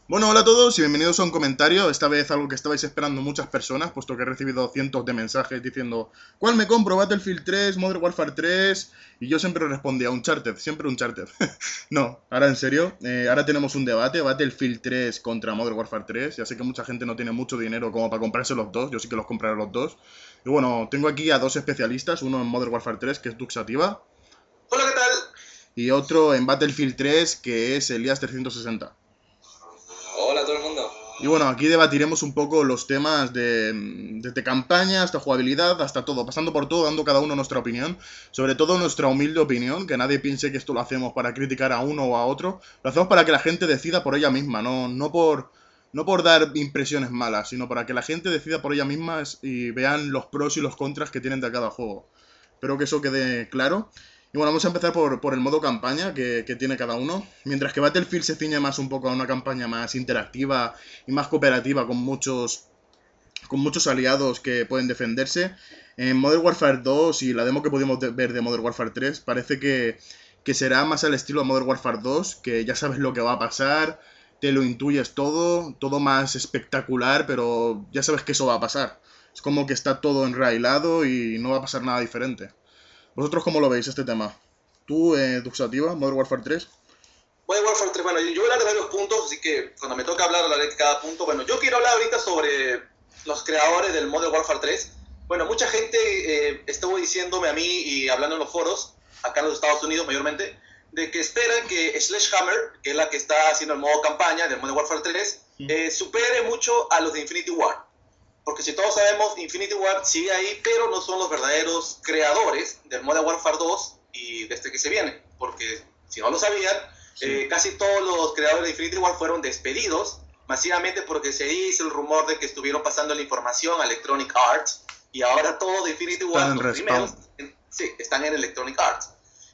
Bueno, hola a todos y bienvenidos a un comentario. Esta vez algo que estabais esperando muchas personas, puesto que he recibido cientos de mensajes diciendo ¿cuál me compro? ¿Battlefield 3? ¿Modern Warfare 3? Y yo siempre respondía Uncharted, siempre Uncharted. No, ahora en serio, ahora tenemos un debate, Battlefield 3 contra Modern Warfare 3. Ya sé que mucha gente no tiene mucho dinero como para comprarse los dos, yo sí que los compraré los dos. Y bueno, tengo aquí a dos especialistas, uno en Modern Warfare 3, que es Duxativa, Hola, ¿qué tal? y otro en Battlefield 3, que es Elías 360. Hola a todo el mundo. Y bueno, aquí debatiremos un poco los temas desde campaña hasta jugabilidad, hasta todo, pasando por todo, dando cada uno nuestra opinión, sobre todo nuestra humilde opinión, que nadie piense que esto lo hacemos para criticar a uno o a otro, lo hacemos para que la gente decida por ella misma, no por dar impresiones malas, sino para que la gente decida por ella misma y vean los pros y los contras que tienen de cada juego. Espero que eso quede claro. Y bueno, vamos a empezar por el modo campaña que tiene cada uno. Mientras que Battlefield se ciñe más un poco a una campaña más interactiva y más cooperativa con muchos aliados que pueden defenderse. En Modern Warfare 2 y la demo que pudimos ver de Modern Warfare 3 parece que será más al estilo de Modern Warfare 2, que ya sabes lo que va a pasar, te lo intuyes todo más espectacular, pero ya sabes que eso va a pasar. Es como que está todo enrailado y no va a pasar nada diferente. ¿Vosotros cómo lo veis este tema? ¿Tú, Duxativa, Modern Warfare 3? Modern Warfare 3, bueno, yo voy a hablar de varios puntos, así que cuando me toca hablar, hablaré de cada punto. Bueno, yo quiero hablar ahorita sobre los creadores del Modern Warfare 3. Bueno, mucha gente estuvo diciéndome a mí y hablando en los foros, acá en los Estados Unidos mayormente, de que esperan que Sledgehammer, que es la que está haciendo el modo campaña del Modern Warfare 3, supere mucho a los de Infinity War. Porque si todos sabemos, Infinity War sigue ahí, pero no son los verdaderos creadores del Modern Warfare 2 y desde que se viene. Porque si no lo sabían, Sí. casi todos los creadores de Infinity War fueron despedidos masivamente porque se hizo el rumor de que estuvieron pasando la información a Electronic Arts y ahora todo de Infinity Están War, en los primeros, Respawn. sí, están en Electronic Arts.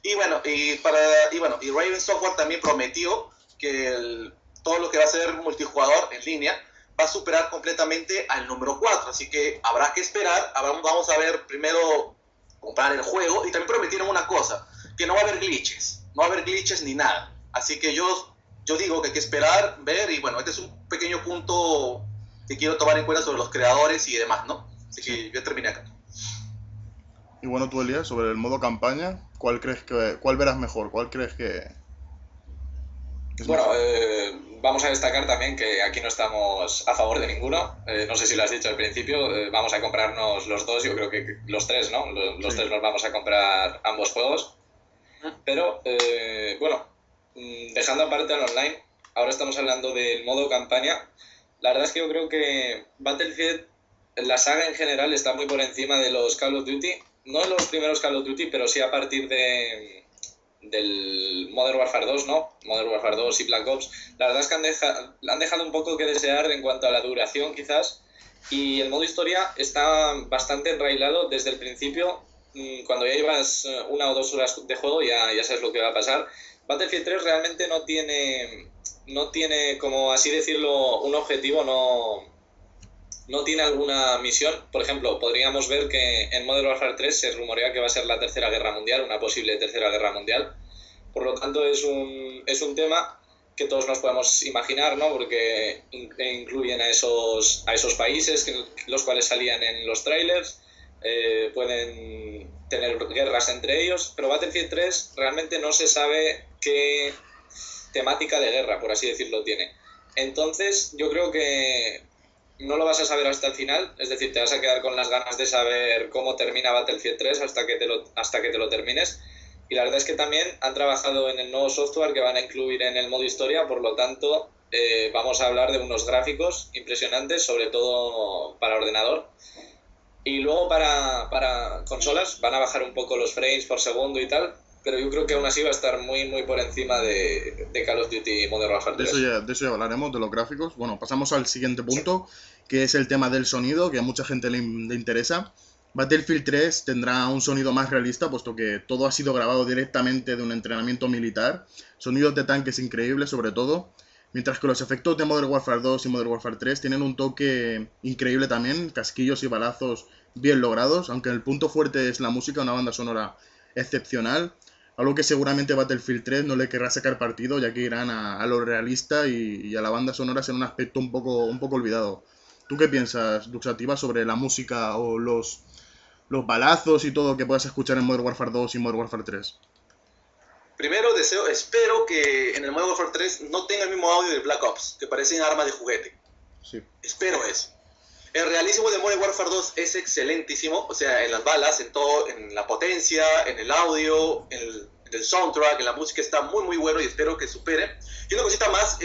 Y Raven Software también prometió que todo lo que va a ser multijugador en línea va a superar completamente al número 4. Así que habrá que esperar. Vamos a ver primero comprar el juego. Y también prometieron una cosa, que no va a haber glitches. No va a haber glitches ni nada. Así que yo digo que hay que esperar, ver. Y bueno, este es un pequeño punto que quiero tomar en cuenta sobre los creadores y demás, ¿no? Así Sí. que yo terminé acá. Y bueno, tú, Elías, sobre el modo campaña, ¿cuál verás mejor? ¿Cuál crees que es Bueno, mejor? vamos a destacar también que aquí no estamos a favor de ninguno. No sé si lo has dicho al principio. Vamos a comprarnos los dos, yo creo que los tres, ¿no? Los Sí. tres nos vamos a comprar ambos juegos. Pero, bueno, dejando aparte al online, ahora estamos hablando del modo campaña. La verdad es que yo creo que Battlefield, la saga en general, está muy por encima de los Call of Duty. No en los primeros Call of Duty, pero sí a partir del Modern Warfare 2, ¿no? Modern Warfare 2 y Black Ops. La verdad es que han dejado un poco que desear en cuanto a la duración, quizás. Y el modo historia está bastante enrailado desde el principio. Cuando ya llevas 1 o 2 horas de juego, ya sabes lo que va a pasar. Battlefield 3 realmente no tiene, como así decirlo, un objetivo, no tiene alguna misión. Por ejemplo, podríamos ver que en Modern Warfare 3 se rumorea que va a ser la Tercera Guerra Mundial, una posible Tercera Guerra Mundial. Por lo tanto, es un tema que todos nos podemos imaginar, ¿no? Porque incluyen a esos países, los cuales salían en los trailers, pueden tener guerras entre ellos, pero Battlefield 3 realmente no se sabe qué temática de guerra, por así decirlo, tiene. Entonces, yo creo que no lo vas a saber hasta el final, es decir, te vas a quedar con las ganas de saber cómo termina Battlefield 3 hasta que te lo termines. Y la verdad es que también han trabajado en el nuevo software que van a incluir en el modo historia, por lo tanto, vamos a hablar de unos gráficos impresionantes, sobre todo para ordenador. Y luego para consolas van a bajar un poco los frames por segundo y tal, pero yo creo que aún así va a estar muy, muy por encima de Call of Duty Modern Warfare De eso 3. ya, de eso ya hablaremos, de los gráficos. Bueno, pasamos al siguiente punto, que es el tema del sonido, que a mucha gente le interesa. Battlefield 3 tendrá un sonido más realista, puesto que todo ha sido grabado directamente de un entrenamiento militar. Sonidos de tanques increíbles, sobre todo. Mientras que los efectos de Modern Warfare 2 y Modern Warfare 3 tienen un toque increíble también, casquillos y balazos bien logrados, aunque el punto fuerte es la música, una banda sonora excepcional. Algo que seguramente Battlefield 3 no le querrá sacar partido, ya que irán a lo realista y a la banda sonora en un aspecto un poco olvidado. ¿Tú qué piensas, Duxativa, sobre la música o los balazos y todo que puedas escuchar en Modern Warfare 2 y Modern Warfare 3? Primero espero que en el Modern Warfare 3 no tenga el mismo audio de Black Ops, que parecen armas de juguete. Sí. Espero eso. El realismo de Modern Warfare 2 es excelentísimo, o sea, en las balas, en todo, en la potencia, en el audio, en el soundtrack, en la música está muy muy bueno y espero que supere. Y una cosita más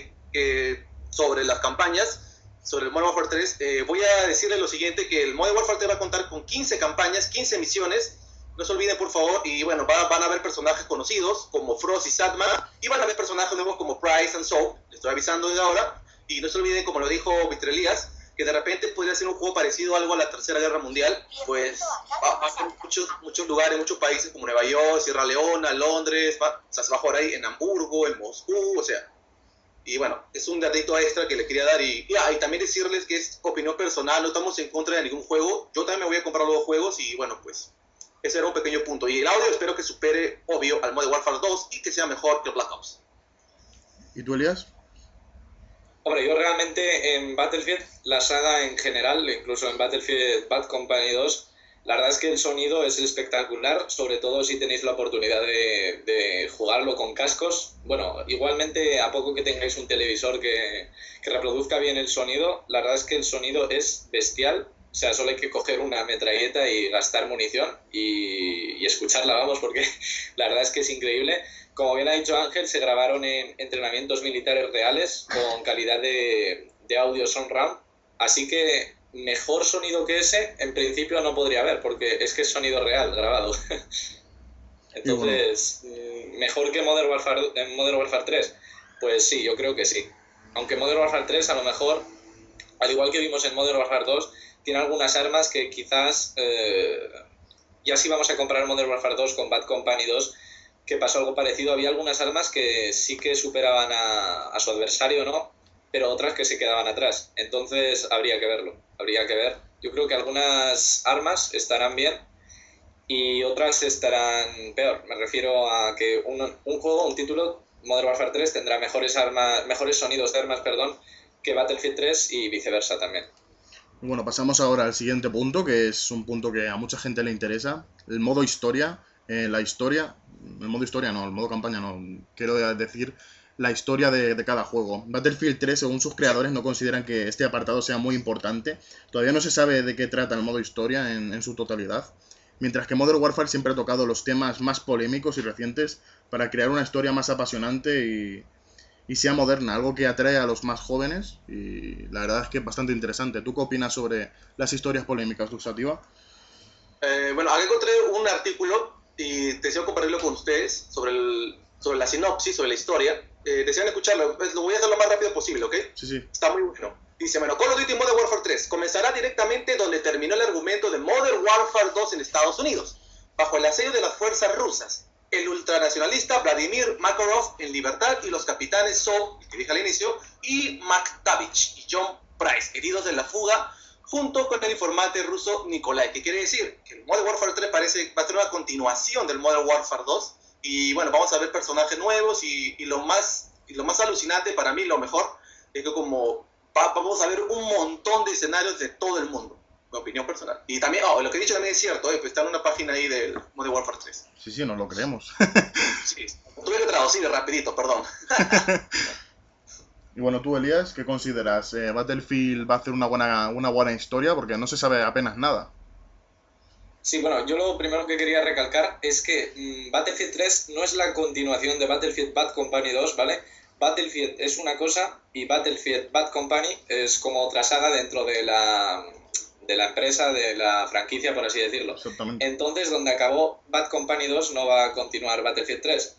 sobre las campañas, sobre el Modern Warfare 3, voy a decirles lo siguiente, que el Modern Warfare 3 va a contar con 15 campañas, 15 misiones, no se olviden por favor, y bueno, van a haber personajes conocidos como Frost y Satman, y van a haber personajes nuevos como Price and Soap, les estoy avisando desde ahora, y no se olviden, como lo dijo Mr. Elías, que de repente podría ser un juego parecido a algo a la Tercera Guerra Mundial, pues va a ser muchos lugares, muchos países como Nueva York, Sierra Leona, Londres, o sea, se va a jugar ahí en Hamburgo, en Moscú, o sea, y bueno, es un datito extra que le quería dar y también decirles que es opinión personal, no estamos en contra de ningún juego, yo también me voy a comprar los dos juegos y bueno, pues ese era un pequeño punto, y el audio espero que supere, obvio, al Modern Warfare 2 y que sea mejor que Black Ops. ¿Y tú, Elías? Hombre, yo realmente en Battlefield, la saga en general, incluso en Battlefield Bad Company 2, la verdad es que el sonido es espectacular, sobre todo si tenéis la oportunidad de jugarlo con cascos. Bueno, igualmente a poco que tengáis un televisor que reproduzca bien el sonido, la verdad es que el sonido es bestial. O sea, solo hay que coger una metralleta y gastar munición y escucharla, vamos, porque la verdad es que es increíble. Como bien ha dicho Ángel, se grabaron en entrenamientos militares reales con calidad de audio surround, así que mejor sonido que ese en principio no podría haber, porque es que es sonido real grabado. Entonces, mejor que Modern Warfare 3, pues sí, yo creo que sí. Aunque Modern Warfare 3 a lo mejor, al igual que vimos en Modern Warfare 2, tiene algunas armas que quizás, ya si vamos a comparar Modern Warfare 2 con Bad Company 2, que pasó algo parecido, había algunas armas que sí que superaban a su adversario, ¿no? Pero otras que se quedaban atrás. Entonces habría que verlo, habría que ver. Yo creo que algunas armas estarán bien y otras estarán peor. Me refiero a que un juego, un título, Modern Warfare 3, tendrá mejores sonidos de armas, que Battlefield 3 y viceversa también. Bueno, pasamos ahora al siguiente punto, que es un punto que a mucha gente le interesa, el modo historia. El modo campaña no, quiero decir la historia de cada juego. Battlefield 3, según sus creadores, no consideran que este apartado sea muy importante. Todavía no se sabe de qué trata el modo historia en su totalidad. Mientras que Modern Warfare siempre ha tocado los temas más polémicos y recientes para crear una historia más apasionante y sea moderna, algo que atrae a los más jóvenes y la verdad es que es bastante interesante. ¿Tú qué opinas sobre las historias polémicas, Duxativa? Bueno, acá encontré un artículo y deseo compartirlo con ustedes sobre la sinopsis, sobre la historia. Desean escucharlo, pues lo voy a hacer lo más rápido posible, ¿ok? Sí. Está muy bueno. Dice, bueno, Call of Duty Modern Warfare 3 comenzará directamente donde terminó el argumento de Modern Warfare 2 en Estados Unidos, bajo el asedio de las fuerzas rusas. El ultranacionalista Vladimir Makarov en libertad y los capitanes Soap, que dije al inicio, y McTavish y John Price, heridos en la fuga, junto con el informante ruso Nikolai. ¿Qué quiere decir? Que el Modern Warfare 3 va a ser una continuación del Modern Warfare 2, y bueno, vamos a ver personajes nuevos y lo más alucinante para mí, lo mejor, es que vamos a ver un montón de escenarios de todo el mundo. Mi opinión personal. Y también, lo que he dicho también es cierto, pues está en una página ahí del Modern Warfare 3. Sí, nos lo creemos. Sí, tuve que traducir rapidito, perdón. Y bueno, tú, Elías, ¿qué consideras? ¿Battlefield va a hacer una buena historia? Porque no se sabe apenas nada. Sí, bueno, yo lo primero que quería recalcar es que Battlefield 3 no es la continuación de Battlefield Bad Company 2, ¿vale? Battlefield es una cosa y Battlefield Bad Company es como otra saga dentro de la empresa, de la franquicia, por así decirlo. Exactamente. Entonces, donde acabó Bad Company 2 no va a continuar Battlefield 3.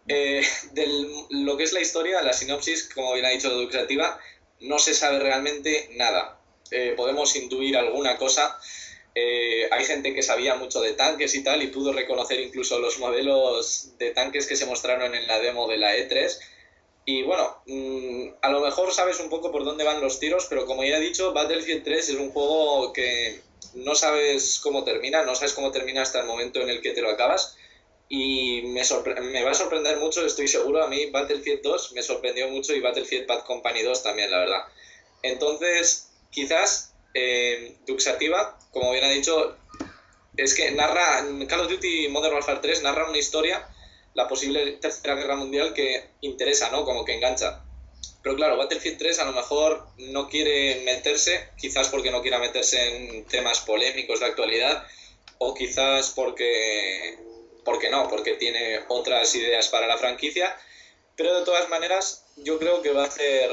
Lo que es la historia, la sinopsis, como bien ha dicho Duxativa, no se sabe realmente nada. Podemos intuir alguna cosa. Hay gente que sabía mucho de tanques y tal y pudo reconocer incluso los modelos de tanques que se mostraron en la demo de la E3. Y bueno, a lo mejor sabes un poco por dónde van los tiros, pero como ya he dicho, Battlefield 3 es un juego que no sabes cómo termina hasta el momento en el que te lo acabas. Y me va a sorprender mucho, estoy seguro. A mí Battlefield 2 me sorprendió mucho y Battlefield Bad Company 2 también, la verdad. Entonces, quizás Duxativa, como bien ha dicho, es que narra, Call of Duty Modern Warfare 3 narra una historia, la posible tercera guerra mundial, que interesa, ¿no? Como que engancha. Pero claro, Battlefield 3 a lo mejor no quiere meterse, quizás porque no quiera meterse en temas polémicos de actualidad, o quizás porque no, porque tiene otras ideas para la franquicia. Pero de todas maneras, yo creo que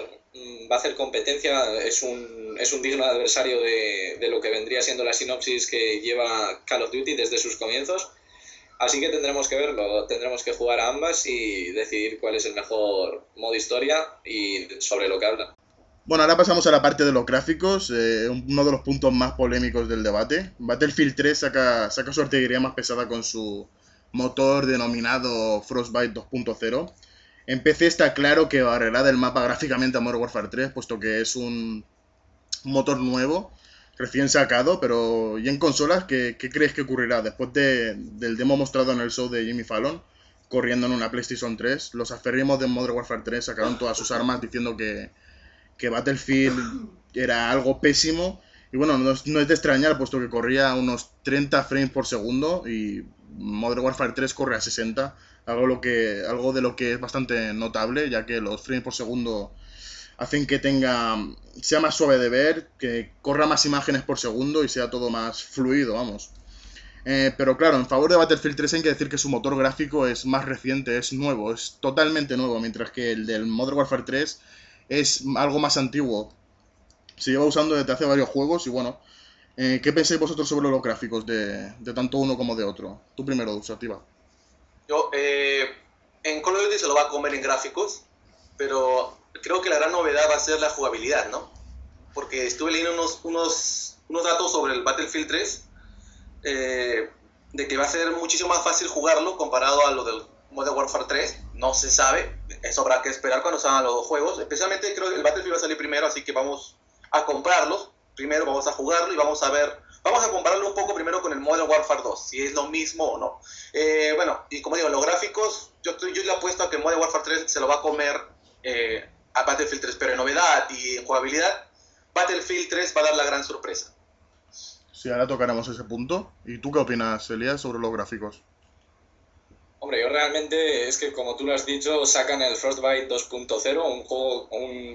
va a hacer competencia, es un digno adversario de lo que vendría siendo la sinopsis que lleva Call of Duty desde sus comienzos. Así que tendremos que verlo, tendremos que jugar a ambas y decidir cuál es el mejor modo historia y sobre lo que habla. Bueno, ahora pasamos a la parte de los gráficos, uno de los puntos más polémicos del debate. Battlefield 3 saca su artillería más pesada con su motor denominado Frostbite 2.0. En PC está claro que barrerá del mapa gráficamente a Modern Warfare 3, puesto que es un motor nuevo, recién sacado, pero ¿y en consolas qué crees que ocurrirá? Después del demo mostrado en el show de Jimmy Fallon, corriendo en una PlayStation 3, los aférrimos de Modern Warfare 3 sacaron todas sus armas diciendo que Battlefield era algo pésimo. Y bueno, no es de extrañar, puesto que corría a unos 30 frames por segundo y Modern Warfare 3 corre a 60, algo de lo que es bastante notable, ya que los frames por segundo hacen que sea más suave de ver, que corra más imágenes por segundo y sea todo más fluido, vamos. Pero claro, en favor de Battlefield 3 hay que decir que su motor gráfico es más reciente, es nuevo, es totalmente nuevo, mientras que el del Modern Warfare 3 es algo más antiguo. Se lleva usando desde hace varios juegos y bueno, ¿qué pensáis vosotros sobre los gráficos de tanto uno como de otro? Tú primero, Duxativa. Yo, en Call of Duty se lo va a comer en gráficos, pero creo que la gran novedad va a ser la jugabilidad, ¿no? Porque estuve leyendo unos datos sobre el Battlefield 3, de que va a ser muchísimo más fácil jugarlo comparado a lo del Modern Warfare 3. No se sabe, eso habrá que esperar cuando salgan los dos juegos. Especialmente creo que el Battlefield va a salir primero, así que vamos a comprarlos. Primero vamos a jugarlo y vamos a compararlo un poco primero con el Modern Warfare 2, si es lo mismo o no. Bueno, y como digo, los gráficos, yo le apuesto a que Modern Warfare 3 se lo va a comer a Battlefield 3, pero en novedad y en jugabilidad, Battlefield 3 va a dar la gran sorpresa. Sí, ahora tocaremos ese punto. ¿Y tú qué opinas, Elías, sobre los gráficos? Hombre, yo realmente es que, como tú lo has dicho, sacan el Frostbite 2.0,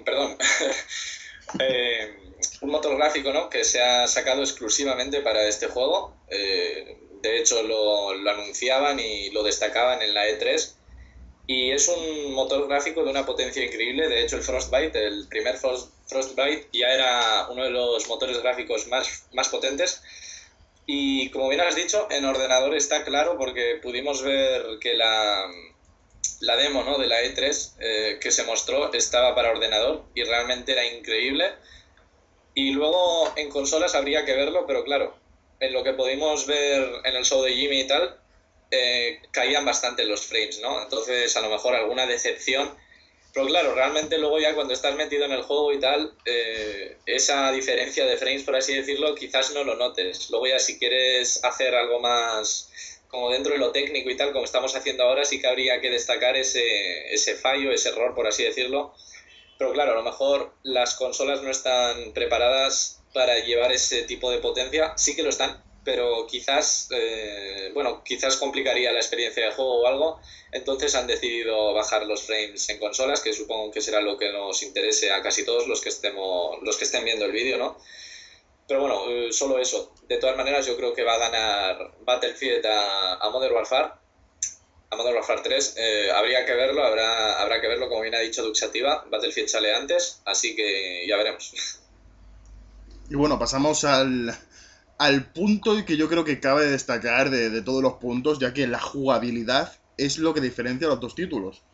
un motor gráfico, ¿no?, que se ha sacado exclusivamente para este juego. De hecho, lo anunciaban y lo destacaban en la E3. Y es un motor gráfico de una potencia increíble. De hecho, el Frostbite, el primer Frostbite, ya era uno de los motores gráficos más potentes. Y como bien has dicho, en ordenador está claro, porque pudimos ver que la demo, ¿no?, de la E3 que se mostró estaba para ordenador y realmente era increíble. Y luego en consolas habría que verlo, pero claro, en lo que pudimos ver en el show de Jimmy y tal, caían bastante los frames, ¿no? Entonces a lo mejor alguna decepción. Pero claro, realmente luego ya cuando estás metido en el juego y tal, esa diferencia de frames, por así decirlo, quizás no lo notes. Luego ya si quieres hacer algo más como dentro de lo técnico y tal, como estamos haciendo ahora, sí que habría que destacar ese fallo, ese error, por así decirlo. Pero claro, a lo mejor las consolas no están preparadas para llevar ese tipo de potencia. Sí que lo están, pero quizás, quizás complicaría la experiencia de juego o algo. Entonces han decidido bajar los frames en consolas, que supongo que será lo que nos interese a casi todos los que estén viendo el vídeo, ¿no? Pero bueno, solo eso. De todas maneras, yo creo que va a ganar Battlefield a Modern Warfare. A Modern Warfare 3, habría que verlo, habrá que verlo, como bien ha dicho Duxativa. Battlefield sale antes, así que ya veremos. Y bueno, pasamos al punto que yo creo que cabe destacar de todos los puntos, ya que la jugabilidad es lo que diferencia los dos títulos.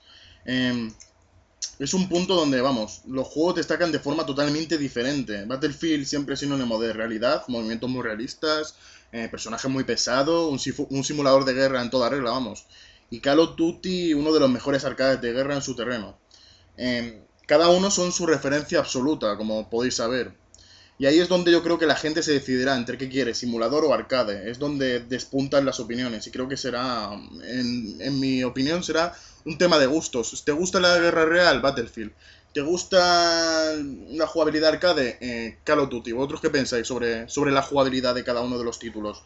Es un punto donde, vamos, los juegos destacan de forma totalmente diferente. Battlefield siempre es sinónimo de realidad, movimientos muy realistas, personaje muy pesado, un simulador de guerra en toda regla, vamos. Y Call of Duty, uno de los mejores arcades de guerra en su terreno. Cada uno son su referencia absoluta, como podéis saber. Y ahí es donde yo creo que la gente se decidirá entre qué quiere, simulador o arcade. Es donde despuntan las opiniones. Y creo que será, en mi opinión, será un tema de gustos. ¿Te gusta la guerra real? Battlefield. ¿Te gusta la jugabilidad arcade? Call of Duty. ¿Vosotros qué pensáis sobre la jugabilidad de cada uno de los títulos?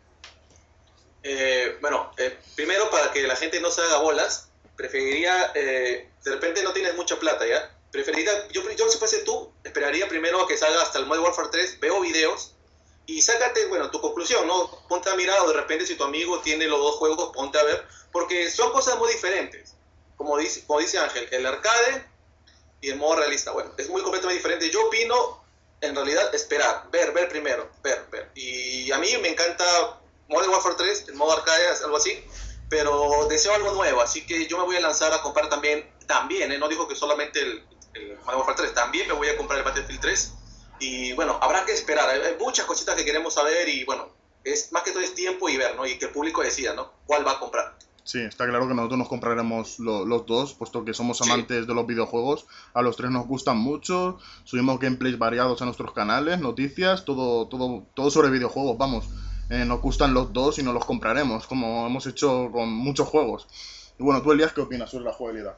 Primero, para que la gente no se haga bolas, preferiría, de repente no tienes mucha plata, ¿ya? Preferiría, yo si fuese tú, esperaría primero a que salga hasta el Modern Warfare 3, veo videos y sácate, bueno, tu conclusión, ¿no? Ponte a mirar, o de repente si tu amigo tiene los dos juegos, ponte a ver, porque son cosas muy diferentes. Como dice Ángel, el arcade y el modo realista, bueno, es muy completamente diferente. Yo opino, en realidad, esperar, ver primero, ver. Y a mí me encanta Modern Warfare 3, el modo arcade, algo así, pero deseo algo nuevo, así que yo me voy a lanzar a comprar también, no digo que solamente el Modern Warfare 3, también me voy a comprar el Battlefield 3, y bueno, habrá que esperar, hay muchas cositas que queremos saber, y bueno, es más que todo es tiempo y ver, ¿no? Y que el público decida, ¿no? ¿Cuál va a comprar? Sí, está claro que nosotros nos compraremos los dos, puesto que somos amantes Sí. de los videojuegos. A los tres nos gustan mucho, subimos gameplays variados a nuestros canales, noticias, todo sobre videojuegos, vamos. Nos gustan los dos y nos los compraremos, como hemos hecho con muchos juegos. Y bueno, tú, Elías, ¿qué opinas sobre la jugabilidad?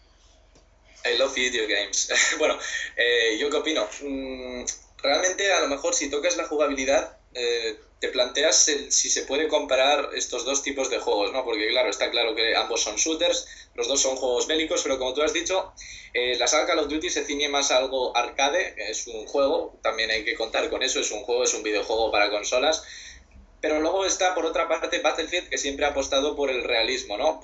I love video games. Bueno, ¿yo qué opino? Realmente, a lo mejor, si tocas la jugabilidad, te planteas si se puede comparar estos dos tipos de juegos, ¿no? Porque, claro, está claro que ambos son shooters, los dos son juegos bélicos, pero como tú has dicho, la saga Call of Duty se ciñe más a algo arcade, es un juego, también hay que contar con eso, es un juego, es un videojuego para consolas. Pero luego está, por otra parte, Battlefield, que siempre ha apostado por el realismo, ¿no?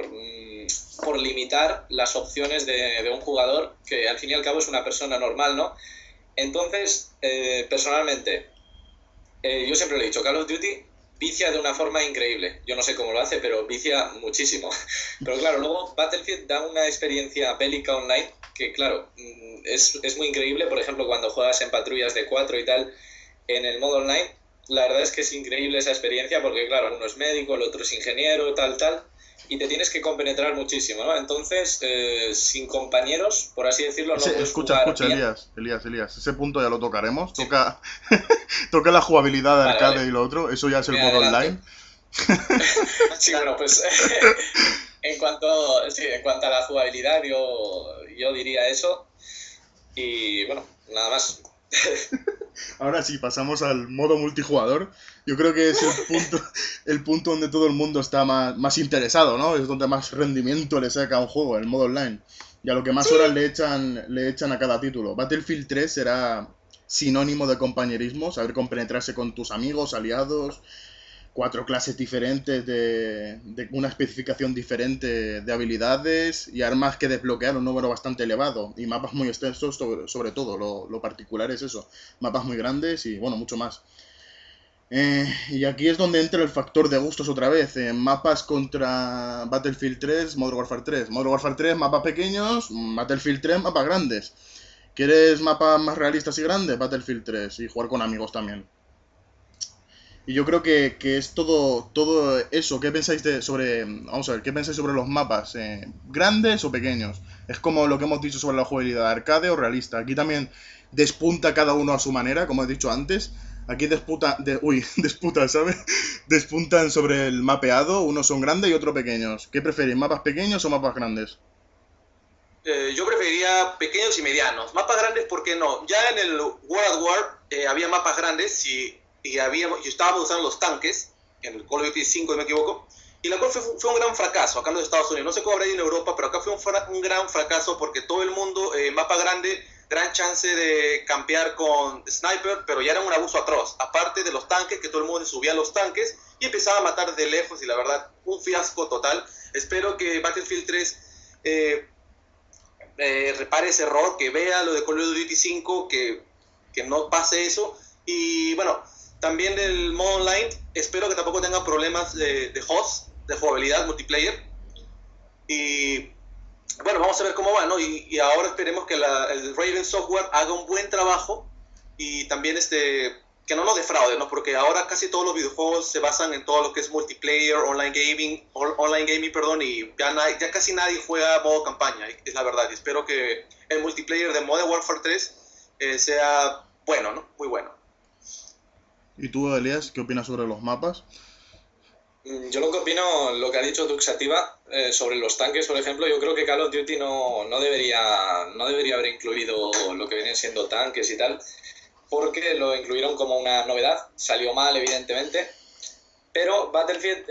Por limitar las opciones de un jugador que, al fin y al cabo, es una persona normal, ¿no? Entonces, personalmente, yo siempre lo he dicho, Call of Duty vicia de una forma increíble. Yo no sé cómo lo hace, pero vicia muchísimo. Pero claro, luego Battlefield da una experiencia bélica online que, claro, es muy increíble. Por ejemplo, cuando juegas en patrullas de 4 y tal, en el modo online, la verdad es que es increíble esa experiencia porque, claro, uno es médico, el otro es ingeniero, tal, y te tienes que compenetrar muchísimo, ¿no? Entonces, sin compañeros, por así decirlo, no puedes jugar Escucha, bien. Elías, ese punto ya lo tocaremos. Sí, Toca la jugabilidad de vale, arcade y vale, lo otro, eso ya es el me modo adelanto. online. Sí, bueno, pues en cuanto a la jugabilidad, yo diría eso. Y bueno, nada más. Ahora sí, pasamos al modo multijugador. Yo creo que es el punto donde todo el mundo está más interesado, ¿no? Es donde más rendimiento le saca a un juego, el modo online. Y a lo que más horas le echan a cada título. Battlefield 3 será sinónimo de compañerismo, saber compenetrarse con tus amigos, aliados, cuatro clases diferentes de una especificación diferente de habilidades y armas que desbloquear, un número bastante elevado y mapas muy extensos, sobre todo, lo particular es eso, mapas muy grandes y bueno, mucho más. Y aquí es donde entra el factor de gustos otra vez. Mapas contra Battlefield 3, Modern Warfare 3. Modern Warfare 3, mapas pequeños, Battlefield 3, mapas grandes. ¿Quieres mapas más realistas y grandes? Battlefield 3 y jugar con amigos también. Y yo creo que es todo eso. ¿Qué pensáis vamos a ver, qué pensáis sobre los mapas? ¿Grandes o pequeños? Es como lo que hemos dicho sobre la jugabilidad, arcade o realista. Aquí también despunta cada uno a su manera, como he dicho antes. Aquí disputa, ¿sabes? Despuntan sobre el mapeado, unos son grandes y otros pequeños. ¿Qué preferís, mapas pequeños o mapas grandes? Yo preferiría pequeños y medianos. Mapas grandes, ¿por qué no? Ya en el World at War había mapas grandes y estábamos usando los tanques, en el Call of Duty 5, si no me equivoco, y la cual fue un gran fracaso acá en los Estados Unidos. No sé cómo habrá ido en Europa, pero acá fue un gran fracaso porque todo el mundo, mapa grande, gran chance de campear con sniper, pero ya era un abuso atroz. Aparte de los tanques, que todo el mundo subía a los tanques y empezaba a matar de lejos, y la verdad, un fiasco total. Espero que Battlefield 3 repare ese error, que vea lo de Call of Duty 5, que no pase eso. Y bueno, también el modo online, espero que tampoco tenga problemas de host, de jugabilidad multiplayer. Y bueno, vamos a ver cómo va, ¿no? Y ahora esperemos que el Raven Software haga un buen trabajo y también que no nos defraude, ¿no? Porque ahora casi todos los videojuegos se basan en todo lo que es multiplayer, online gaming, perdón, y ya casi nadie juega modo campaña, es la verdad. Y espero que el multiplayer de Modern Warfare 3 sea bueno, ¿no? Muy bueno. ¿Y tú, Elías, qué opinas sobre los mapas? Yo lo que opino, lo que ha dicho Duxativa sobre los tanques, por ejemplo, yo creo que Call of Duty no debería haber incluido lo que vienen siendo tanques y tal, porque lo incluyeron como una novedad, salió mal evidentemente, pero Battlefield,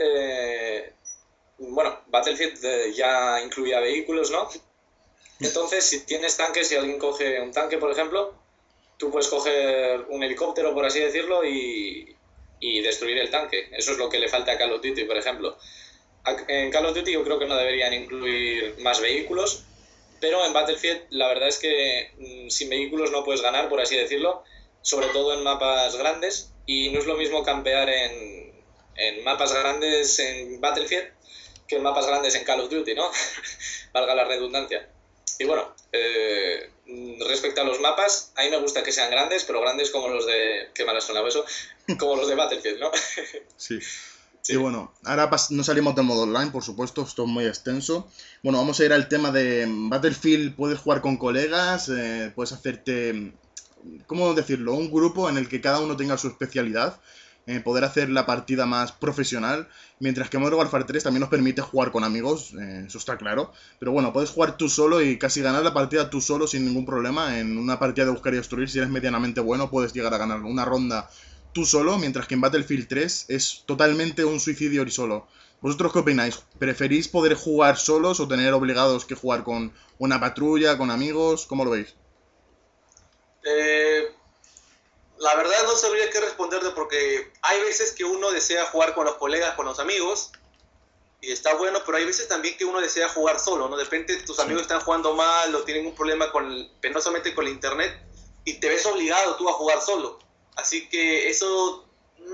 ya incluía vehículos, ¿no? Entonces, si tienes tanques, si alguien coge un tanque, por ejemplo, tú puedes coger un helicóptero, por así decirlo, y destruir el tanque. Eso es lo que le falta a Call of Duty, por ejemplo. En Call of Duty yo creo que no deberían incluir más vehículos, pero en Battlefield la verdad es que sin vehículos no puedes ganar, por así decirlo, sobre todo en mapas grandes, y no es lo mismo campear en mapas grandes en Battlefield que en mapas grandes en Call of Duty, ¿no? Valga la redundancia. Y bueno, respecto a los mapas, a mí me gusta que sean grandes, pero grandes como los de... Qué mal ha sonado eso. Como los de Battlefield, ¿no? Sí. Sí. Y bueno, ahora no salimos del modo online, por supuesto, esto es muy extenso. Bueno, vamos a ir al tema de Battlefield, puedes jugar con colegas, puedes hacerte, ¿cómo decirlo? Un grupo en el que cada uno tenga su especialidad, poder hacer la partida más profesional, mientras que Modern Warfare 3 también nos permite jugar con amigos, eso está claro. Pero bueno, puedes jugar tú solo y casi ganar la partida tú solo sin ningún problema. En una partida de buscar y destruir, si eres medianamente bueno, puedes llegar a ganar una ronda tú solo, mientras que en Battlefield 3 es totalmente un suicidio ir solo. ¿Vosotros qué opináis? ¿Preferís poder jugar solos o tener obligados que jugar con una patrulla, con amigos? ¿Cómo lo veis? La verdad no sabría qué responderte porque hay veces que uno desea jugar con los colegas, con los amigos, y está bueno, pero hay veces también que uno desea jugar solo, ¿no? De repente tus amigos están jugando mal o tienen un problema penosamente con el internet y te ves obligado tú a jugar solo. Así que eso,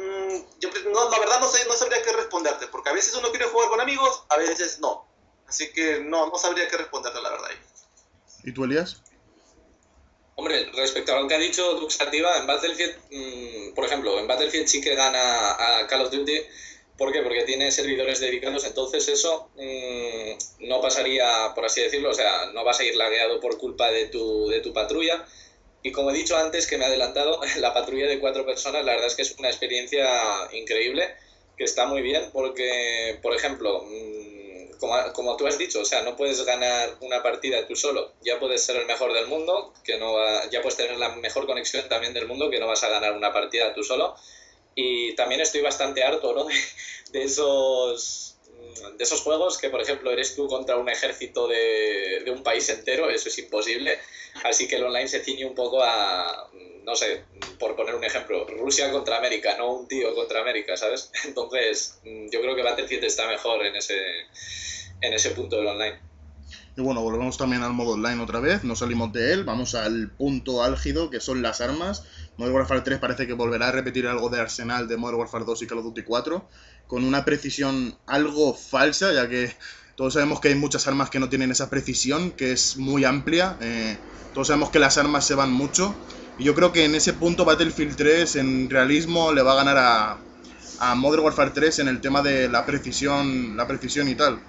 la verdad no sabría qué responderte, porque a veces uno quiere jugar con amigos, a veces no. Así que no sabría qué responderte, la verdad. ¿Y tú, Elías? Hombre, respecto a lo que ha dicho Duxativa, en Battlefield, por ejemplo, en Battlefield sí que gana a Call of Duty. ¿Por qué? Porque tiene servidores dedicados, entonces eso no pasaría, por así decirlo, o sea, no vas a ir lagueado por culpa de tu patrulla. Y como he dicho antes, que me he adelantado, la patrulla de 4 personas, la verdad es que es una experiencia increíble, que está muy bien, porque, por ejemplo, como tú has dicho, o sea, no puedes ganar una partida tú solo, ya puedes ser el mejor del mundo, ya puedes tener la mejor conexión también del mundo, que no vas a ganar una partida tú solo. Y también estoy bastante harto, ¿no? de esos juegos que, por ejemplo, eres tú contra un ejército de un país entero, eso es imposible. Así que el online se ciñe un poco a, no sé, por poner un ejemplo, Rusia contra América, no un tío contra América, ¿sabes? Entonces, yo creo que Battlefield está mejor en ese punto del online. Y bueno, volvemos también al modo online otra vez, no salimos de él, vamos al punto álgido que son las armas. Modern Warfare 3 parece que volverá a repetir algo de arsenal de Modern Warfare 2 y Call of Duty 4, con una precisión algo falsa, ya que todos sabemos que hay muchas armas que no tienen esa precisión, que es muy amplia, todos sabemos que las armas se van mucho, y yo creo que en ese punto Battlefield 3 en realismo le va a ganar a Modern Warfare 3 en el tema de la precisión y tal.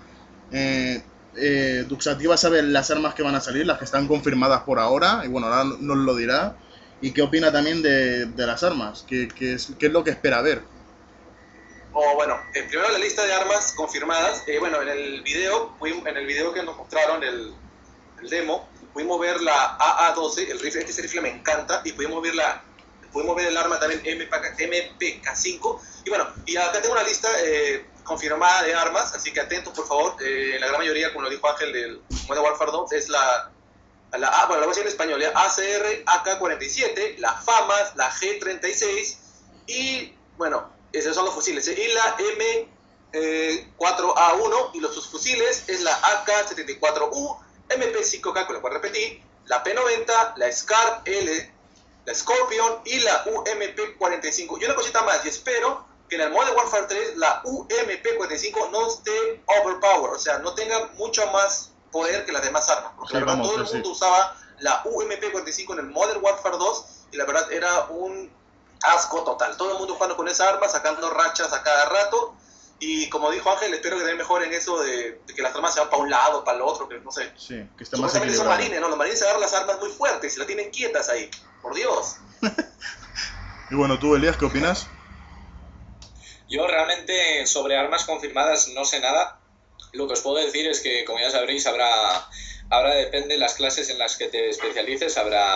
Duxativa sabe las armas que van a salir, las que están confirmadas por ahora, y bueno, ahora nos lo dirá. ¿Y qué opina también de las armas? ¿Qué es lo que espera ver? Bueno, primero la lista de armas confirmadas. Bueno, en el video que nos mostraron, el demo, pudimos ver la AA-12, el rifle, este rifle me encanta, y pudimos ver el arma también MPK-5. Y bueno, y acá tengo una lista confirmada de armas, así que atentos por favor. La gran mayoría, como lo dijo Ángel, del Modern Warfare 2 es la voy a decir en español, ¿ya? ACR AK-47, la FAMAS, la G36 y bueno, esos son los fusiles, y la M4A1, y los subfusiles es la AK-74U, MP5K, con lo cual repetí, la P90, la SCAR L, la Scorpion y la UMP45. Y una cosita más, y espero que en el Modern Warfare 3 la UMP45 no esté overpowered, o sea, no tenga mucho más poder que las demás armas, porque sí, la verdad todo el mundo usaba la UMP45 en el Modern Warfare 2 y la verdad era un asco total, todo el mundo jugando con esa arma, sacando rachas a cada rato, y como dijo Ángel, espero que también mejoren eso de que las armas se van para un lado, para el otro, que no sé. Sí, que está más equilibrado. Son marines, ¿no? Los marines agarran las armas muy fuertes y las tienen quietas ahí, por Dios. Y bueno, tú, Elías, ¿qué opinas? Yo realmente sobre armas confirmadas no sé nada. Lo que os puedo decir es que, como ya sabréis, habrá depende de las clases en las que te especialices,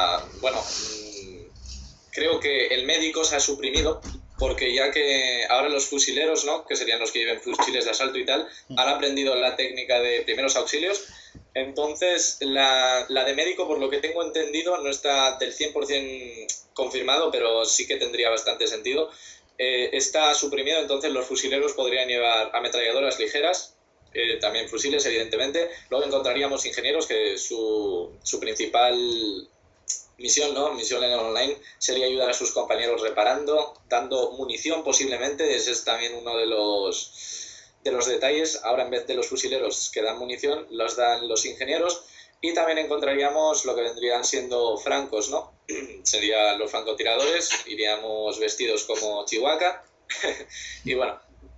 creo que el médico se ha suprimido porque ya que ahora los fusileros, ¿no? Que serían los que lleven fusiles de asalto y tal, han aprendido la técnica de primeros auxilios. Entonces, la de médico, por lo que tengo entendido, no está del 100% confirmado, pero sí que tendría bastante sentido. Está suprimido, entonces los fusileros podrían llevar ametralladoras ligeras, también fusiles, evidentemente. Luego encontraríamos ingenieros, que su principal misión, ¿no? Misión en el online sería ayudar a sus compañeros reparando, dando munición posiblemente. Ese es también uno de los detalles. Ahora, en vez de los fusileros que dan munición, los dan los ingenieros. Y también encontraríamos lo que vendrían siendo francos, ¿no? Serían los francotiradores, iríamos vestidos como Chihuahua. Y bueno,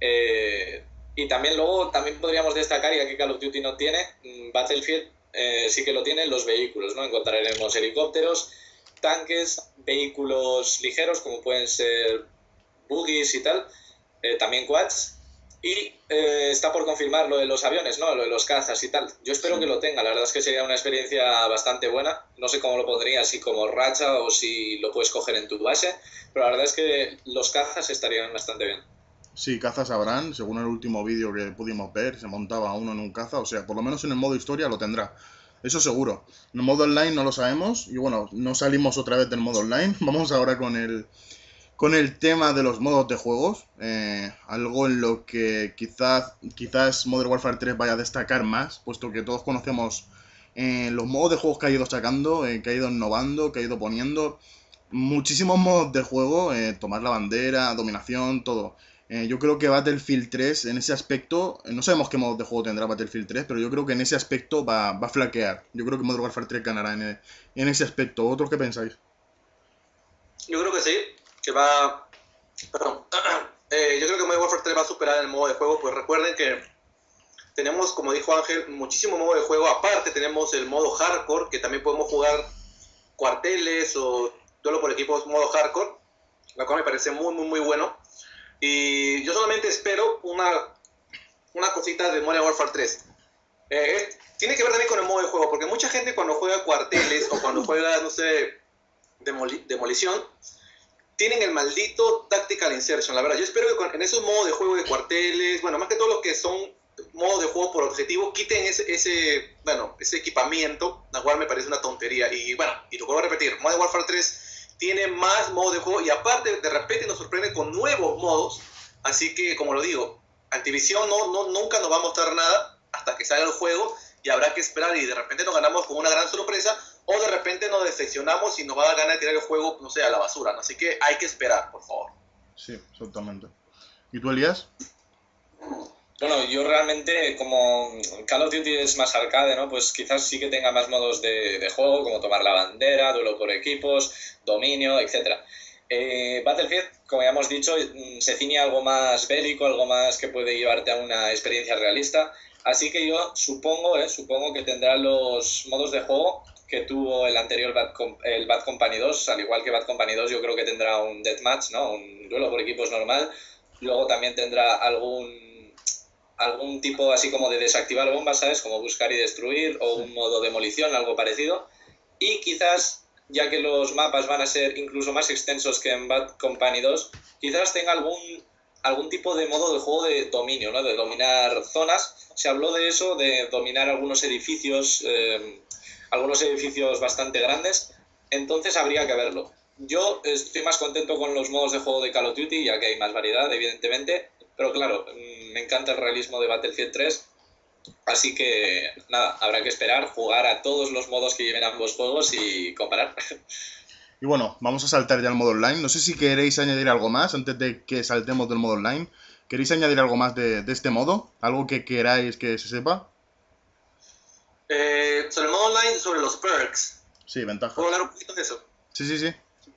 y también luego también podríamos destacar, ya que Call of Duty no tiene, Battlefield sí que lo tienen, los vehículos, ¿no? Encontraremos helicópteros, tanques, vehículos ligeros como pueden ser buggies y tal, también quads. Y está por confirmar lo de los aviones, ¿no? Lo de los cazas y tal. Yo espero que lo tenga. La verdad es que sería una experiencia bastante buena. No sé cómo lo pondría, si como racha o si lo puedes coger en tu base. Pero la verdad es que los cazas estarían bastante bien. Sí, cazas habrán, según el último vídeo que pudimos ver, se montaba uno en un caza, o sea, por lo menos en el modo historia lo tendrá. Eso seguro. En el modo online no lo sabemos, y bueno, no salimos otra vez del modo online. Vamos ahora con el tema de los modos de juegos, algo en lo que quizás Modern Warfare 3 vaya a destacar más, puesto que todos conocemos los modos de juegos que ha ido sacando, que ha ido innovando, que ha ido poniendo muchísimos modos de juego, tomar la bandera, dominación, todo. Yo creo que Battlefield 3 en ese aspecto, no sabemos qué modos de juego tendrá Battlefield 3, pero yo creo que en ese aspecto va a flaquear. Yo creo que Modern Warfare 3 ganará en ese aspecto. ¿Vosotros qué pensáis? Yo creo que sí, que va... Perdón. Yo creo que Modern Warfare 3 va a superar el modo de juego, pues recuerden que tenemos, como dijo Ángel, muchísimo modo de juego. Aparte tenemos el modo hardcore, que también podemos jugar cuarteles o duelo por equipos modo hardcore, lo cual me parece muy, muy, muy bueno. Y yo solamente espero una cosita de Modern Warfare 3. Tiene que ver también con el modo de juego, porque mucha gente cuando juega cuarteles o cuando juega, no sé, demolición, tienen el maldito Tactical Insertion. La verdad, yo espero que en esos modos de juego de cuarteles, bueno, más que todo los que son modos de juego por objetivo, quiten ese equipamiento, la cual me parece una tontería. Y bueno, y lo vuelvo a repetir, Modern Warfare 3 tiene más modos de juego y aparte de repente nos sorprende con nuevos modos. Así que, como lo digo, Activision nunca nos va a mostrar nada hasta que salga el juego y habrá que esperar y de repente nos ganamos con una gran sorpresa o de repente nos decepcionamos y nos va a dar ganas de tirar el juego, no sé, a la basura, ¿no? Así que hay que esperar, por favor. Sí, exactamente. ¿Y tú, Elías? Bueno, yo realmente, como Call of Duty es más arcade, ¿no? Pues quizás sí que tenga más modos de juego, como tomar la bandera, duelo por equipos, dominio, etc. Battlefield, como ya hemos dicho, se ciñe a algo más bélico, algo más que puede llevarte a una experiencia realista. Así que yo supongo que tendrá los modos de juego que tuvo el anterior el Bad Company 2, al igual que Bad Company 2 yo creo que tendrá un deathmatch, ¿no? Un duelo por equipos normal. Luego también tendrá algún tipo así como de desactivar bombas, ¿sabes? Como buscar y destruir, o un modo demolición, algo parecido. Y quizás, ya que los mapas van a ser incluso más extensos que en Bad Company 2, quizás tenga algún tipo de modo de juego de dominio, ¿no? De dominar zonas. Se habló de eso, de dominar algunos edificios bastante grandes. Entonces habría que verlo. Yo estoy más contento con los modos de juego de Call of Duty, ya que hay más variedad, evidentemente. Pero claro, me encanta el realismo de Battlefield 3, así que nada, habrá que esperar, jugar a todos los modos que lleven ambos juegos y comparar. Y bueno, vamos a saltar ya al modo online. No sé si queréis añadir algo más antes de que saltemos del modo online. ¿Queréis añadir algo más de este modo? ¿Algo que queráis que se sepa? Sobre el modo online, sobre los perks. Sí, ventajas. ¿Puedo hablar un poquito de eso? Sí.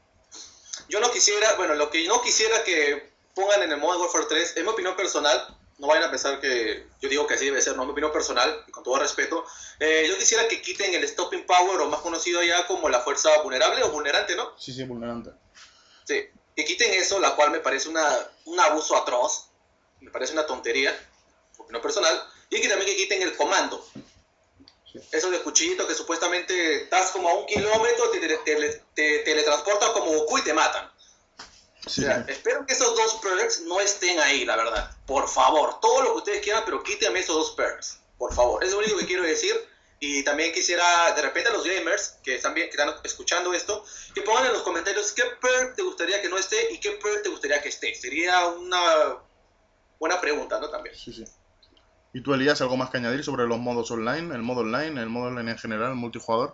Yo no quisiera, bueno, lo que no quisiera que pongan en el Modern Warfare 3, en mi opinión personal, no vayan a pensar que yo digo que así debe ser, no, mi opinión personal, y con todo respeto. Yo quisiera que quiten el Stopping Power, o más conocido ya como la fuerza vulnerable o vulnerante, ¿no? Sí, sí, vulnerante. Sí, que quiten eso, la cual me parece un abuso atroz, me parece una tontería, opinión personal, y que también que quiten el comando. Sí. Eso de cuchillito que supuestamente estás como a 1 kilómetro, te teletransportan como Goku y te matan. Sí. O sea, espero que esos 2 perks no estén ahí, la verdad. Por favor, todo lo que ustedes quieran, pero quítenme esos 2 perks. Por favor, es lo único que quiero decir. Y también quisiera, de repente, a los gamers que están escuchando esto, que pongan en los comentarios qué perk te gustaría que no esté y qué perk te gustaría que esté. Sería una buena pregunta, ¿no? También. Sí, sí. ¿Y tú, Elías, algo más que añadir sobre los modos online, el modo online en general, el multijugador?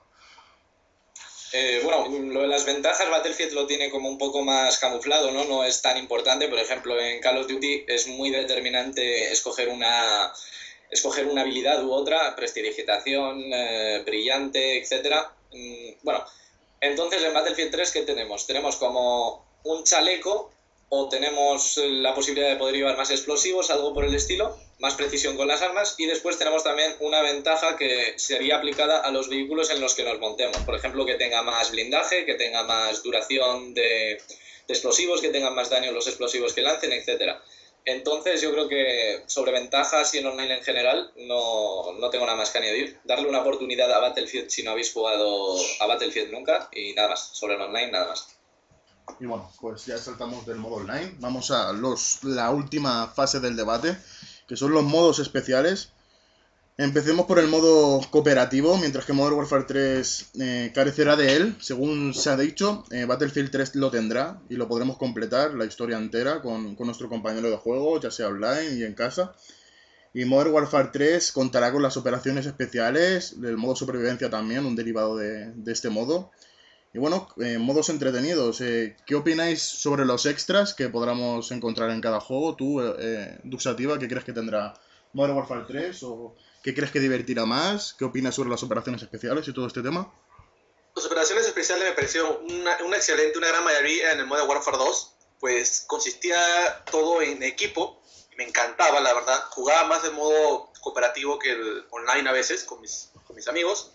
Bueno, lo de las ventajas, Battlefield lo tiene como un poco más camuflado, ¿no? No es tan importante. Por ejemplo, en Call of Duty es muy determinante escoger una habilidad u otra, prestidigitación, brillante, etcétera. Bueno, entonces en Battlefield 3, ¿qué tenemos? Tenemos como un chaleco, o tenemos la posibilidad de poder llevar más explosivos, algo por el estilo, más precisión con las armas, y después tenemos también una ventaja que sería aplicada a los vehículos en los que nos montemos. Por ejemplo, que tenga más blindaje, que tenga más duración de explosivos, que tengan más daño los explosivos que lancen, etcétera. Entonces yo creo que sobre ventajas y en online en general no tengo nada más que añadir. Darle una oportunidad a Battlefield si no habéis jugado a Battlefield nunca, y nada más. Sobre el online, nada más. Y bueno, pues ya saltamos del modo online. Vamos a la última fase del debate, que son los modos especiales. Empecemos por el modo cooperativo, mientras que Modern Warfare 3 carecerá de él. Según se ha dicho, Battlefield 3 lo tendrá y lo podremos completar, la historia entera, con nuestro compañero de juego, ya sea online y en casa. Y Modern Warfare 3 contará con las operaciones especiales, el modo supervivencia también, un derivado de este modo. Y bueno, modos entretenidos. ¿Qué opináis sobre los extras que podremos encontrar en cada juego? Tú, Duxativa, ¿qué crees que tendrá Modern Warfare 3? ¿O qué crees que divertirá más? ¿Qué opinas sobre las operaciones especiales y todo este tema? Las operaciones especiales me parecieron una gran mayoría en el Modern Warfare 2. Pues consistía todo en equipo. Me encantaba, la verdad. Jugaba más de modo cooperativo que el online a veces con mis amigos.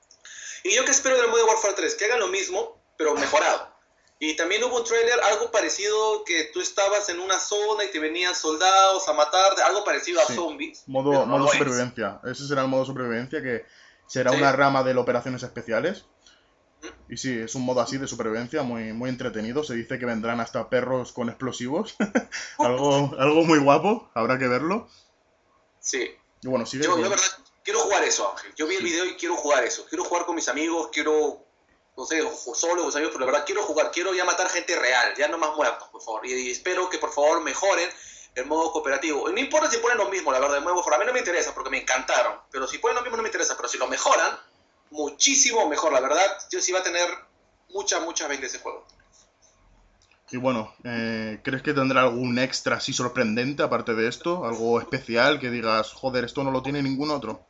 Y yo que espero del Modern Warfare 3, que hagan lo mismo, pero mejorado. Y también hubo un trailer, algo parecido, que tú estabas en una zona y te venían soldados a matar, algo parecido a zombies. Modo supervivencia. Ese será el modo supervivencia, que será una rama de las operaciones especiales. Y sí, es un modo así de supervivencia muy, muy entretenido. Se dice que vendrán hasta perros con explosivos. algo muy guapo, habrá que verlo. Sí. Y bueno, sigue. Yo, la verdad, quiero jugar eso, Ángel. Yo vi el video y quiero jugar eso. Quiero jugar con mis amigos, quiero, no sé, solo con mis amigos, pero la verdad quiero jugar. Quiero ya matar gente real, ya no más muertos, por favor. Y espero que por favor mejoren el modo cooperativo. Y no importa si ponen lo mismo, la verdad, el modo Warfare. A mí no me interesa porque me encantaron. Pero si ponen lo mismo no me interesa. Pero si lo mejoran, muchísimo mejor, la verdad. Yo sí va a tener muchas ventas ese juego. Y bueno, ¿crees que tendrá algún extra así sorprendente aparte de esto? ¿Algo especial que digas, joder, esto no lo tiene ningún otro?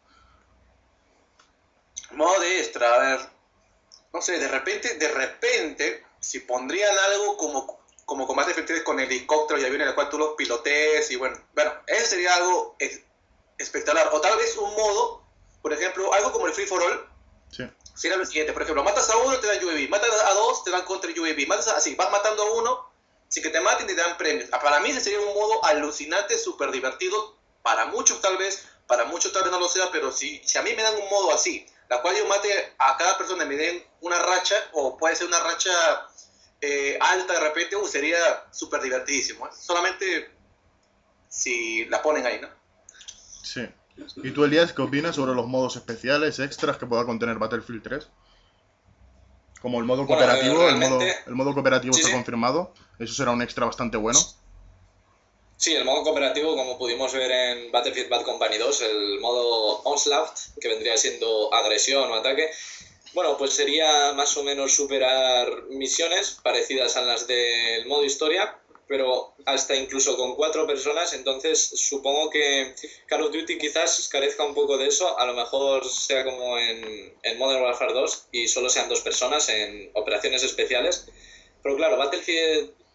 Modo de extra, a ver. No sé, de repente, si pondrían algo como combate efectivo con helicóptero y avión en el cual tú los pilotees y bueno, eso sería algo espectacular. O tal vez un modo, por ejemplo, algo como el Free for All. Sí. Sería lo siguiente, por ejemplo, matas a uno, te dan UAV, matas a dos, te dan contra UAV, matas así, vas matando a uno, si que te maten te dan premios. Para mí ese sería un modo alucinante, súper divertido, para muchos tal vez no lo sea, pero si a mí me dan un modo así, la cual yo mate a cada persona y me den una racha, o puede ser una racha alta de repente, sería súper divertidísimo, ¿eh? Solamente si la ponen ahí, ¿no? Sí. ¿Y tú, Elías, qué opinas sobre los modos especiales, extras que pueda contener Battlefield 3? Como el modo cooperativo, realmente, el modo cooperativo está confirmado. Eso será un extra bastante bueno. Sí, el modo cooperativo, como pudimos ver en Battlefield Bad Company 2, el modo Onslaught, que vendría siendo agresión o ataque, bueno, pues sería más o menos superar misiones parecidas a las del modo historia, pero hasta incluso con 4 personas. Entonces supongo que Call of Duty quizás carezca un poco de eso. A lo mejor sea como en Modern Warfare 2 y solo sean 2 personas en operaciones especiales. Pero claro, Battlefield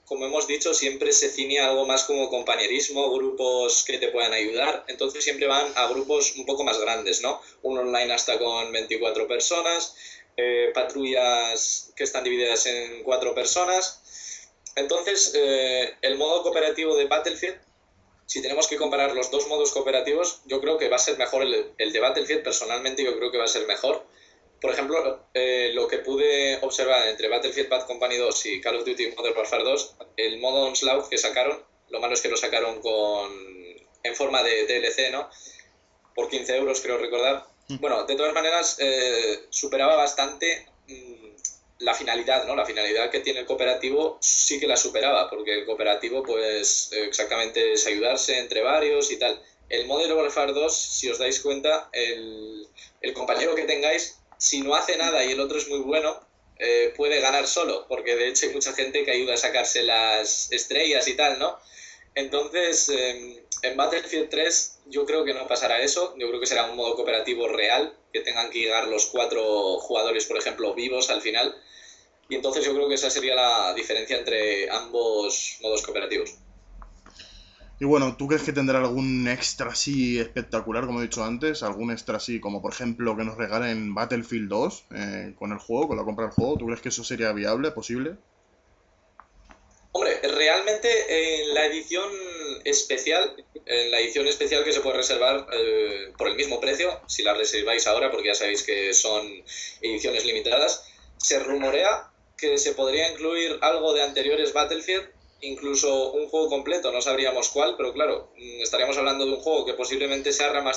como hemos dicho, siempre se ciñe a algo más como compañerismo, grupos que te puedan ayudar. Entonces siempre van a grupos un poco más grandes, ¿no? Un online hasta con 24 personas, patrullas que están divididas en 4 personas. Entonces, el modo cooperativo de Battlefield, si tenemos que comparar los dos modos cooperativos, yo creo que va a ser mejor el de Battlefield. Personalmente yo creo que va a ser mejor. Por ejemplo, lo que pude observar entre Battlefield Bad Company 2 y Call of Duty Modern Warfare 2, el modo Onslaught que sacaron, lo malo es que lo sacaron en forma de DLC, ¿no? Por 15 euros, creo recordar. Bueno, de todas maneras, superaba bastante la finalidad, ¿no? La finalidad que tiene el cooperativo sí que la superaba, porque el cooperativo, pues, exactamente es ayudarse entre varios y tal. El Modern Warfare 2, si os dais cuenta, el compañero que tengáis, si no hace nada y el otro es muy bueno, puede ganar solo, porque de hecho hay mucha gente que ayuda a sacarse las estrellas y tal, ¿no? Entonces, en Battlefield 3 yo creo que no pasará eso. Yo creo que será un modo cooperativo real, que tengan que llegar los 4 jugadores, por ejemplo, vivos al final. Y entonces yo creo que esa sería la diferencia entre ambos modos cooperativos. Y bueno, ¿tú crees que tendrá algún extra así espectacular, como he dicho antes? ¿Algún extra así, como por ejemplo que nos regalen Battlefield 2 con el juego, con la compra del juego? ¿Tú crees que eso sería viable, posible? Hombre, realmente en la edición especial que se puede reservar por el mismo precio, si la reserváis ahora, porque ya sabéis que son ediciones limitadas, se rumorea que se podría incluir algo de anteriores Battlefield, incluso un juego completo, no sabríamos cuál, pero claro, estaríamos hablando de un juego que posiblemente se haya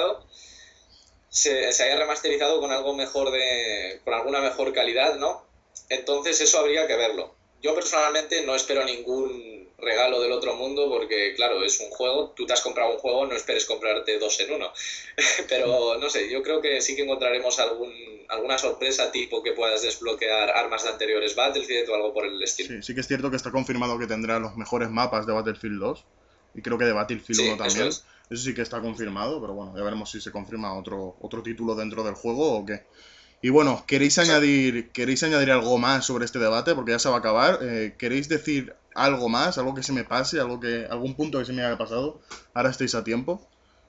remasterizado con algo mejor con alguna mejor calidad, ¿no? Entonces eso habría que verlo. Yo personalmente no espero ningún regalo del otro mundo porque, claro, es un juego, tú te has comprado un juego, no esperes comprarte 2 en 1. Pero, no sé, yo creo que sí que encontraremos alguna sorpresa tipo que puedas desbloquear armas de anteriores Battlefield o algo por el estilo. Sí, sí que es cierto que está confirmado que tendrá los mejores mapas de Battlefield 2 y creo que de Battlefield 1 también. Eso sí que está confirmado, pero bueno, ya veremos si se confirma otro título dentro del juego o qué. Y bueno, ¿queréis añadir algo más sobre este debate? Porque ya se va a acabar. ¿Queréis decir algo más? ¿Algo que se me pase? ¿Algún punto que se me haya pasado? Ahora estáis a tiempo.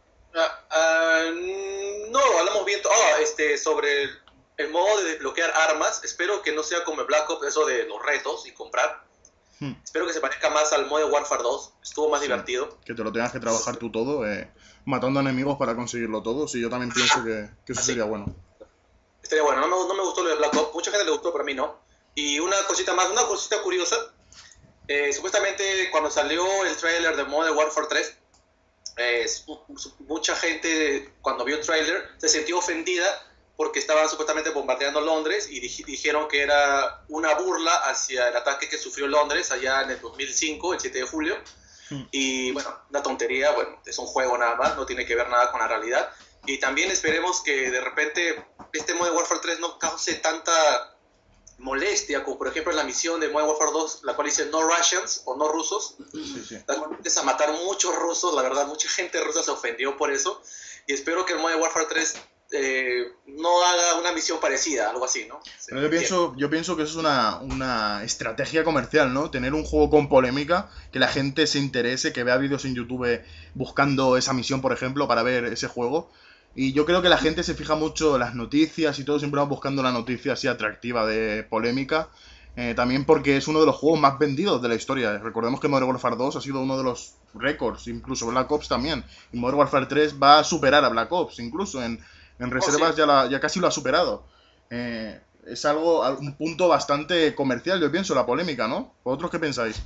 No, hablamos bien sobre el modo de desbloquear armas. Espero que no sea como el Black Ops, eso de los retos y comprar. Espero que se parezca más al modo Warfare 2. Estuvo más divertido. Que te lo tengas que trabajar tú todo, matando enemigos para conseguirlo todo. Sí, yo también pienso que eso sería bueno. Estaría bueno, no me gustó lo de Black Ops, mucha gente le gustó, pero a mí no. Y una cosita curiosa, supuestamente cuando salió el tráiler de Modern Warfare 3, mucha gente cuando vio el tráiler se sintió ofendida porque estaban supuestamente bombardeando Londres y dijeron que era una burla hacia el ataque que sufrió Londres allá en el 2005, el 7 de julio. Y bueno, una tontería, bueno, es un juego nada más, no tiene que ver nada con la realidad. Y también esperemos que de repente este Modern Warfare 3 no cause tanta molestia, como por ejemplo en la misión de Modern Warfare 2, la cual dice no Russians o no rusos. Sí. La cual empieza a matar muchos rusos, la verdad, mucha gente rusa se ofendió por eso. Y espero que el Modern Warfare 3 no haga una misión parecida, algo así, ¿no? Pero yo pienso que eso es una estrategia comercial, ¿no? Tener un juego con polémica, que la gente se interese, que vea vídeos en YouTube buscando esa misión, por ejemplo, para ver ese juego. Y yo creo que la gente se fija mucho en las noticias y todo, siempre va buscando la noticia así atractiva de polémica. También porque es uno de los juegos más vendidos de la historia. Recordemos que Modern Warfare 2 ha sido uno de los récords, incluso Black Ops también. Y Modern Warfare 3 va a superar a Black Ops, incluso en reservas ya casi lo ha superado. Es un punto bastante comercial, yo pienso, la polémica, ¿no? ¿Vosotros qué pensáis?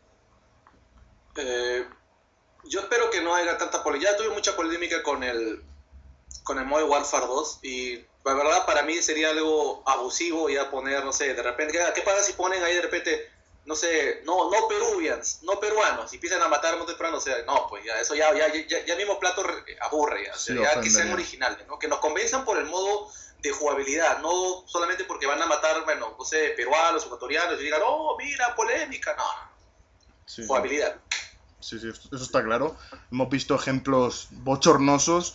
Yo espero que no haya tanta polémica. Ya tuve mucha polémica con el Modern Warfare 2 y la verdad para mí sería algo abusivo ya poner, no sé, de repente, ¿qué pasa si ponen ahí de repente, no sé, no peruvians, no peruanos, y empiezan a matar a no peruanos? O sea, no, pues ya eso ya el mismo plato aburre, ya, sí, o sea, ya que sean originales, ¿no? Que nos convenzan por el modo de jugabilidad, no solamente porque van a matar, bueno, no sé, peruanos, ecuatorianos, y digan, oh, mira, polémica, no. Sí, jugabilidad. Sí, eso está claro. Hemos visto ejemplos bochornosos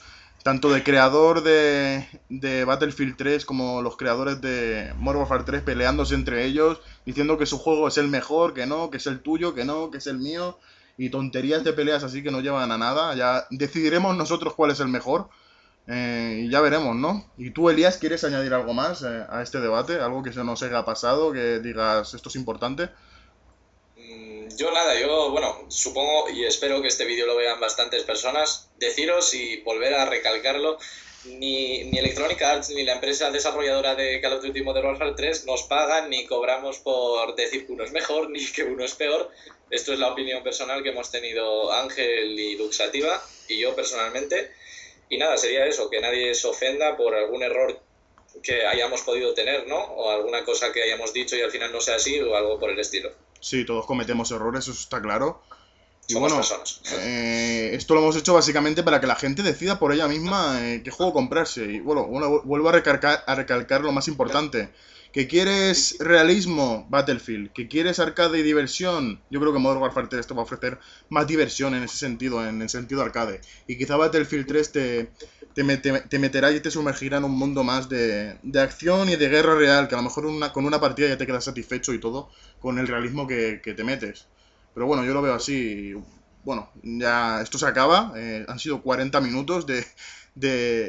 tanto de creador de Battlefield 3 como los creadores de Modern Warfare 3 peleándose entre ellos, diciendo que su juego es el mejor, que no, que es el tuyo, que no, que es el mío, y tonterías de peleas así que no llevan a nada. Ya decidiremos nosotros cuál es el mejor, y ya veremos, ¿no? Y tú, Elías, ¿quieres añadir algo más a este debate? ¿Algo que se nos haya pasado, que digas esto es importante? Yo nada, yo, bueno, supongo y espero que este vídeo lo vean bastantes personas. Deciros y volver a recalcarlo, ni Electronic Arts ni la empresa desarrolladora de Call of Duty Modern Warfare 3 nos pagan ni cobramos por decir que uno es mejor ni que uno es peor. Esto es la opinión personal que hemos tenido Ángel y Duxativa y yo personalmente. Y nada, sería eso, que nadie se ofenda por algún error que hayamos podido tener, ¿no? O alguna cosa que hayamos dicho y al final no sea así o algo por el estilo. Sí, todos cometemos errores, eso está claro. Y Somos bueno, personas. esto lo hemos hecho básicamente para que la gente decida por ella misma qué juego comprarse. Y bueno, vuelvo a recalcar lo más importante. ¿Que quieres realismo? Battlefield. ¿Que quieres arcade y diversión? Yo creo que Modern Warfare 3 te va a ofrecer más diversión en ese sentido, en el sentido arcade. Y quizá Battlefield 3 te meterá y te sumergirá en un mundo más de acción y de guerra real, que a lo mejor con una partida ya te quedas satisfecho y todo, con el realismo que te metes. Pero bueno, yo lo veo así. Bueno, ya esto se acaba. Han sido 40 minutos de,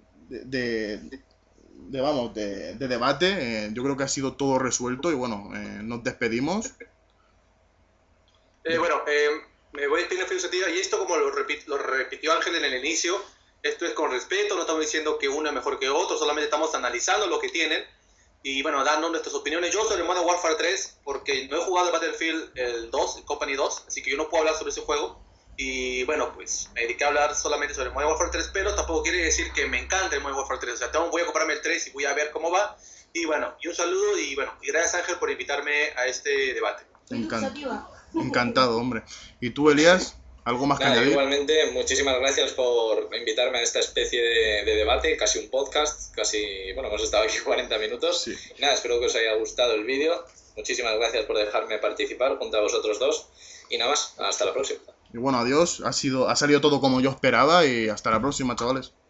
de debate. Yo creo que ha sido todo resuelto y bueno, nos despedimos. Me voy a despedir en filosofía y esto, como lo repitió Ángel en el inicio, esto es con respeto, no estamos diciendo que uno es mejor que otro, solamente estamos analizando lo que tienen y bueno, dando nuestras opiniones. Yo sobre Modern Warfare 3, porque no he jugado el Battlefield el 2, el Company 2, así que yo no puedo hablar sobre ese juego. Y bueno, pues me dediqué a hablar solamente sobre Modern Warfare 3, pero tampoco quiere decir que me encante el Modern Warfare 3. O sea, voy a comprarme el 3 y voy a ver cómo va. Y bueno, y un saludo y bueno, y gracias Ángel por invitarme a este debate. Encantado, hombre. ¿Y tú, Elías? ¿Algo más que añadir? Igualmente, muchísimas gracias por invitarme a esta especie de debate, casi un podcast, bueno, hemos estado aquí 40 minutos. Sí. Nada, espero que os haya gustado el vídeo. Muchísimas gracias por dejarme participar junto a vosotros dos. Y nada más, hasta la próxima. Y bueno, adiós. Ha salido todo como yo esperaba y hasta la próxima, chavales.